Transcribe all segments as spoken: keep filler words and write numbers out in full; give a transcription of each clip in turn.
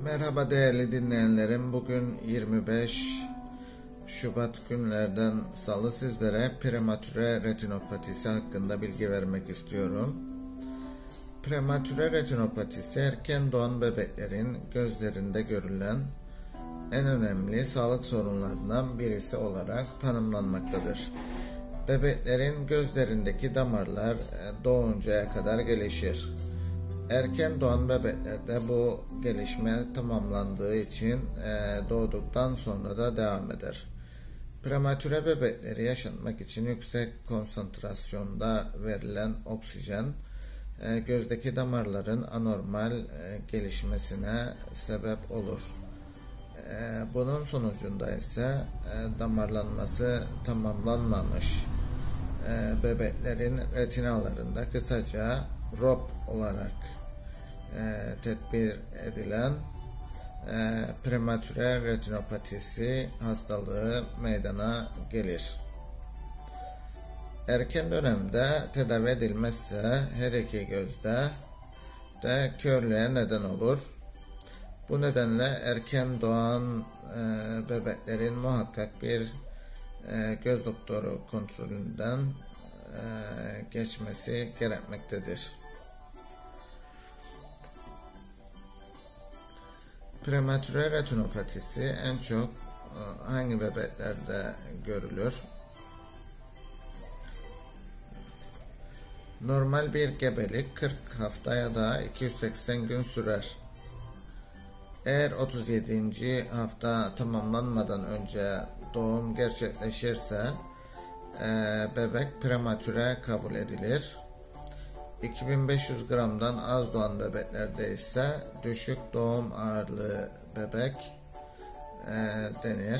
Merhaba değerli dinleyenlerim. Bugün yirmi beş Şubat günlerden salı sizlere prematüre retinopatisi hakkında bilgi vermek istiyorum. Prematüre retinopatisi erken doğan bebeklerin gözlerinde görülen en önemli sağlık sorunlarından birisi olarak tanımlanmaktadır. Bebeklerin gözlerindeki damarlar doğuncaya kadar gelişir. Erken doğan bebeklerde bu gelişme tamamlandığı için doğduktan sonra da devam eder. Prematüre bebekleri yaşatmak için yüksek konsantrasyonda verilen oksijen gözdeki damarların anormal gelişmesine sebep olur. Bunun sonucunda ise damarlanması tamamlanmamış bebeklerin retinalarında kısaca R O P olarak e, tedbir edilen e, prematüre retinopatisi hastalığı meydana gelir. Erken dönemde tedavi edilmezse her iki gözde de körlüğe neden olur. Bu nedenle erken doğan e, bebeklerin muhakkak bir e, göz doktoru kontrolünden e, geçmesi gerekmektedir. Prematüre retinopatisi en çok hangi bebeklerde görülür? Normal bir gebelik kırk hafta ya da iki yüz seksen gün sürer. Eğer otuz yedinci hafta tamamlanmadan önce doğum gerçekleşirse e, bebek prematüre kabul edilir. iki bin beş yüz gramdan az doğan bebeklerde ise düşük doğum ağırlığı bebek e, denir.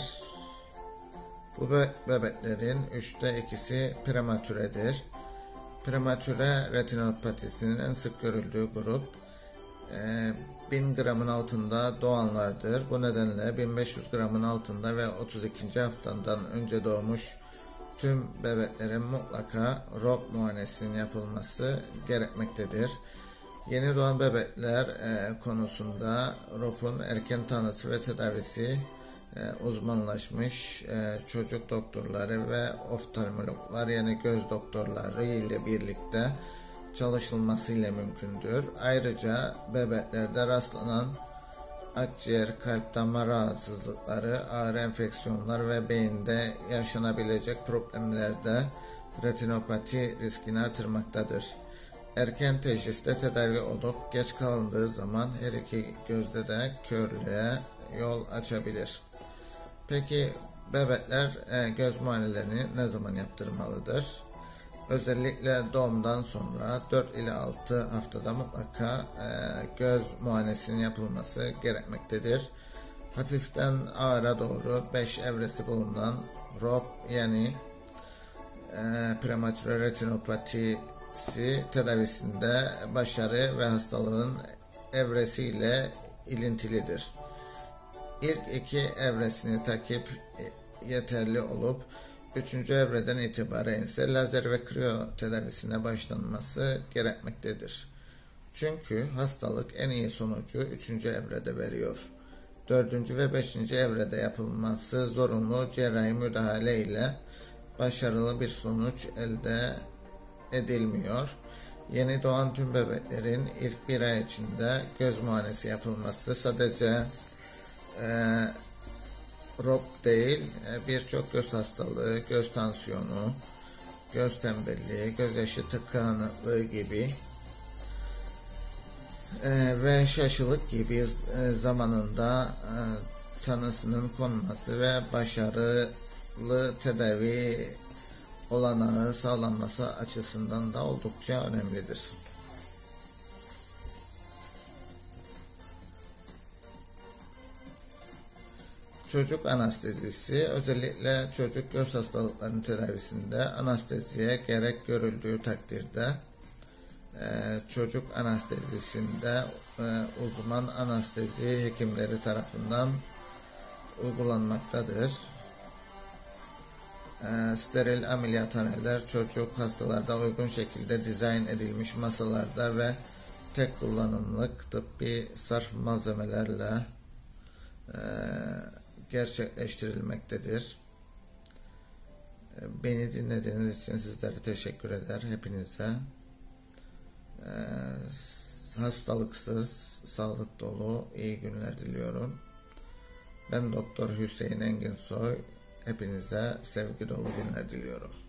Bu be bebeklerin üçte ikisi prematüredir. Prematüre retinopatisinin en sık görüldüğü grup e, bin gramın altında doğanlardır. Bu nedenle bin beş yüz gramın altında ve otuz ikinci haftadan önce doğmuş tüm bebeklerin mutlaka R O P muayenesinin yapılması gerekmektedir. Yeni doğan bebekler e, konusunda R O P'un erken tanısı ve tedavisi e, uzmanlaşmış e, çocuk doktorları ve oftalmologlar yani göz doktorları ile birlikte çalışılması ile mümkündür. Ayrıca bebeklerde rastlanan akciğer, kalp damar rahatsızlıkları, ağır enfeksiyonlar ve beyinde yaşanabilecek problemlerde retinopati riskini artırmaktadır. Erken teşhiste tedavi olup geç kalındığı zaman her iki gözde de körlüğe yol açabilir. Peki bebekler göz muayenelerini ne zaman yaptırmalıdır? Özellikle doğumdan sonra dört ile altı haftada mutlaka e, göz muayenesinin yapılması gerekmektedir. Hafiften ağıra doğru beş evresi bulunan R O P yani e, prematüre retinopatisi tedavisinde başarı ve hastalığın evresiyle ilintilidir. İlk iki evresini takip yeterli olup üçüncü evreden itibaren ise lazer ve kriyo tedavisine başlanması gerekmektedir. Çünkü hastalık en iyi sonucu üçüncü evrede veriyor. dördüncü ve beşinci evrede yapılması zorunlu cerrahi müdahale ile başarılı bir sonuç elde edilmiyor. Yeni doğan tüm bebeklerin ilk bir ay içinde göz muayenesi yapılması sadece e, R O P değil, birçok göz hastalığı, göz tansiyonu, göz tembelliği, gözyaşı tıkanıklığı gibi e, ve şaşılık gibi e, zamanında e, tanısının konması ve başarılı tedavi olanağı sağlanması açısından da oldukça önemlidir. Çocuk anestezisi özellikle çocuk göz hastalıklarının tedavisinde anesteziye gerek görüldüğü takdirde e, çocuk anestezisinde e, uzman anestezi hekimleri tarafından uygulanmaktadır. E, steril ameliyathaneler çocuk hastalarda uygun şekilde dizayn edilmiş masalarda ve tek kullanımlık tıbbi sarf malzemelerle e, gerçekleştirilmektedir. Beni dinlediğiniz için sizlere teşekkür eder. Hepinize e, hastalıksız, sağlık dolu iyi günler diliyorum. Ben Doktor Hüseyin Enginsoy. Hepinize sevgi dolu günler diliyorum.